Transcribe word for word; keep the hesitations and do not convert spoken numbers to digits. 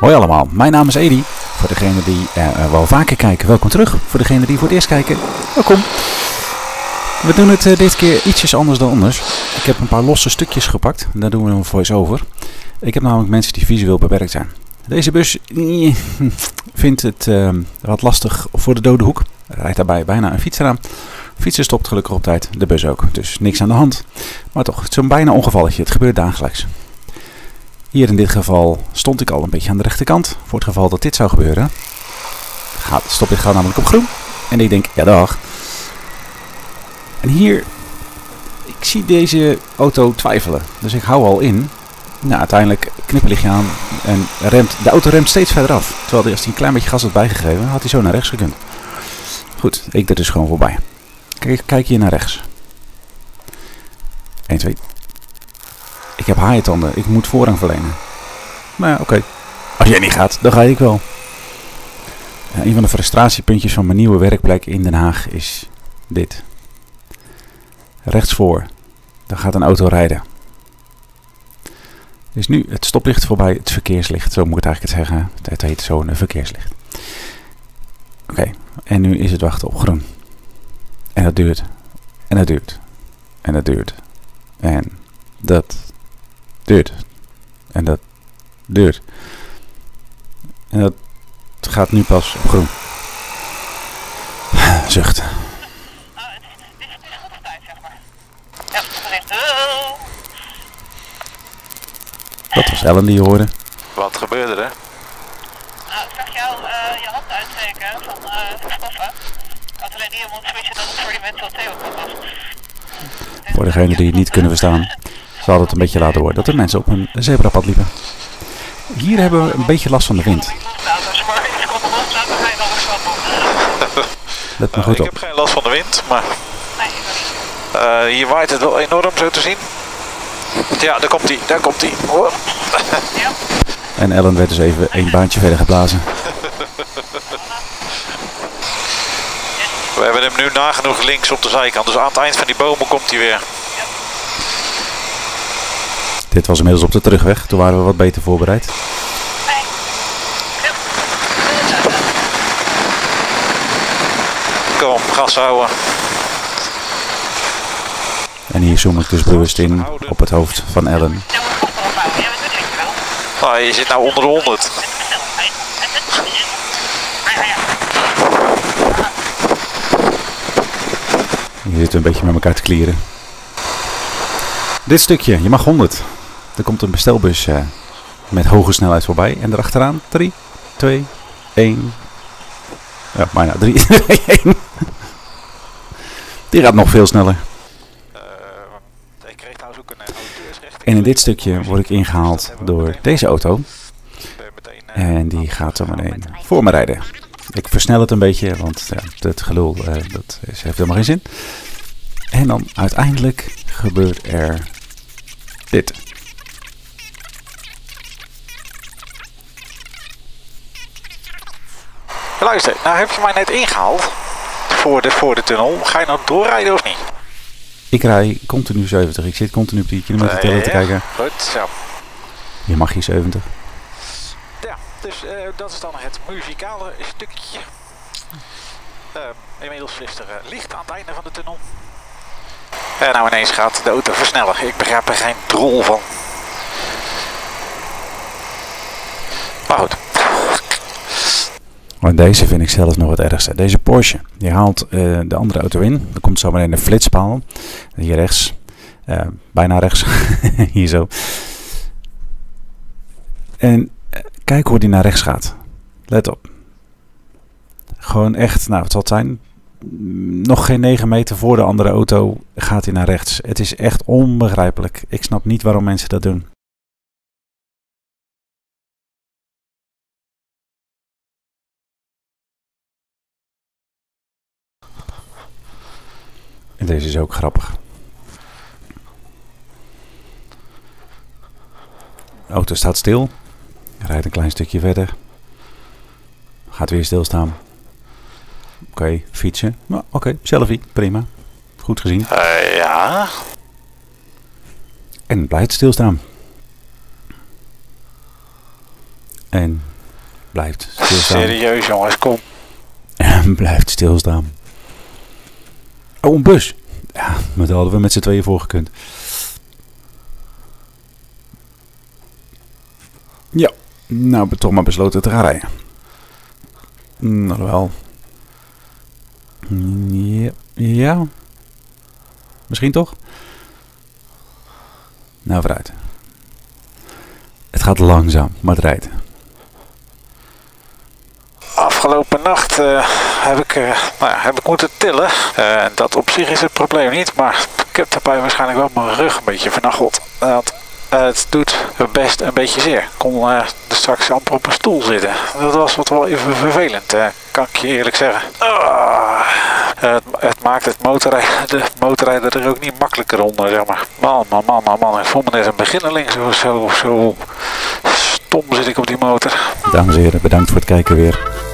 Hoi allemaal, mijn naam is Edi. Voor degenen die uh, wel vaker kijken, welkom terug. Voor degenen die voor het eerst kijken, welkom. We doen het uh, dit keer ietsjes anders dan anders. Ik heb een paar losse stukjes gepakt. Daar doen we een voice-over. Ik heb namelijk mensen die visueel beperkt zijn. Deze bus nee, vindt het uh, wat lastig voor de dode hoek. Rijdt daarbij bijna een fietser aan. Fietser stopt gelukkig op tijd, de bus ook. Dus niks aan de hand. Maar toch, het is zo'n bijna ongevalletje. Het gebeurt dagelijks. Hier in dit geval stond ik al een beetje aan de rechterkant. Voor het geval dat dit zou gebeuren. Gaat, stop, ik ga namelijk op groen. En ik denk, ja dag. En hier, ik zie deze auto twijfelen. Dus ik hou al in. Nou, uiteindelijk knipperlichtje aan en remt. De auto remt steeds verder af. Terwijl hij, als hij een klein beetje gas had bijgegeven, had hij zo naar rechts gekund. Goed, ik er dus gewoon voorbij. Kijk, kijk hier naar rechts. één, twee. Ik heb haaientanden. Ik moet voorrang verlenen. Maar ja, oké. Okay. Als jij niet gaat, dan ga ik wel. Ja, een van de frustratiepuntjes van mijn nieuwe werkplek in Den Haag is dit. Rechtsvoor. Dan gaat een auto rijden. Dus nu het stoplicht voorbij het verkeerslicht. Zo moet ik het eigenlijk het zeggen. Het heet zo een verkeerslicht. Oké. Okay. En nu is het wachten op groen. En dat duurt. En dat duurt. En dat duurt. En dat duurt. En dat duurt. En dat gaat nu pas op groen. Zucht. Dat was Ellen die je hoorde. Wat gebeurde er? Nou, ik zag jou uh, je hand uitsteken van uh, stoffen. Ik had alleen niet moeten switchen dat het voor die mensen wat theo was. Voor degenen die het niet kunnen verstaan, zal het een beetje laten horen dat er mensen op een zebrapad liepen. Hier hebben we een beetje last van de wind. Let maar goed op. Ik heb geen last van de wind, maar uh, hier waait het wel enorm zo te zien. Ja, daar komt hij, daar komt hij. Oh. En Ellen werd dus even een baantje verder geblazen. We hebben hem nu nagenoeg links op de zijkant, dus aan het eind van die bomen komt hij weer. Dit was inmiddels op de terugweg, toen waren we wat beter voorbereid. Kom, gas houden. En hier zoom ik dus bewust in op het hoofd van Ellen. Nou, je zit nou onder de honderd. Je zit een beetje met elkaar te klieren. Dit stukje, je mag honderd. Er komt een bestelbus uh, met hoge snelheid voorbij. En erachteraan drie, twee, één. Ja, bijna drie, twee, één. Die gaat nog veel sneller. En in dit stukje word ik ingehaald door deze auto. En die gaat zo meteen voor me rijden. Ik versnel het een beetje, want ja, het gelul uh, dat is, heeft helemaal geen zin. En dan uiteindelijk gebeurt er dit. Luister, nou heb je mij net ingehaald voor de, voor de tunnel. Ga je nou doorrijden of niet? Ik rij continu zeventig. Ik zit continu op die kilometerteller uh, te ja, kijken. Goed, zo. Je mag hier zeventig. Ja, dus uh, dat is dan het muzikale stukje. Uh, inmiddels is er uh, licht aan het einde van de tunnel. En nou ineens gaat de auto versnellen. Ik begrijp er geen drol van. Maar goed. Maar deze vind ik zelfs nog het ergste. Deze Porsche. Die haalt uh, de andere auto in. Er komt zo meteen een flitspaal. Hier rechts. Uh, bijna rechts. Hier zo. En uh, kijk hoe die naar rechts gaat. Let op. Gewoon echt, nou wat zal het zijn? Nog geen negen meter voor de andere auto gaat hij naar rechts. Het is echt onbegrijpelijk. Ik snap niet waarom mensen dat doen. En deze is ook grappig. De auto staat stil. Rijdt een klein stukje verder. Gaat weer stilstaan. Oké, okay, fietsen. Nou, oké, okay, selfie. Prima. Goed gezien. Uh, ja. En blijft stilstaan. En blijft stilstaan. Serieus jongens, kom. En blijft stilstaan. Oh, een bus. Ja, maar daar hadden we met z'n tweeën voor gekund. Ja, nou, ben toch maar besloten te gaan rijden. Nou wel. Ja, ja. Misschien toch? Nou, vooruit. Het gaat langzaam, maar het rijdt. Afgelopen nacht uh, heb, ik, uh, nou ja, heb ik moeten tillen. Uh, dat op zich is het probleem niet, maar ik heb daarbij waarschijnlijk wel mijn rug een beetje vernacheld. Uh, uh, het doet best een beetje zeer. Ik kon uh, er straks amper op een stoel zitten. Dat was wat wel even vervelend, uh, kan ik je eerlijk zeggen. Uh, uh, het, het maakt het motorrijden, de motorrijden er ook niet makkelijker onder, zeg maar. Man, man, man, man, man. Ik voel me net een beginneling. Zo, zo, zo stom zit ik op die motor. Dames en heren, bedankt voor het kijken weer.